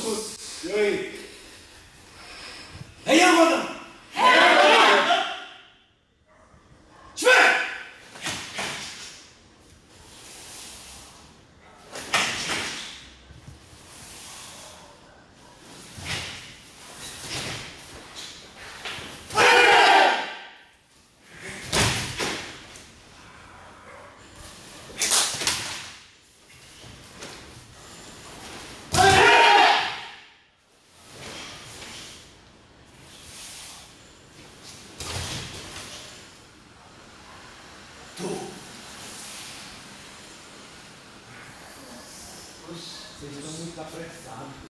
E aí? Hey, Amanda! Vocês estão muito apressados.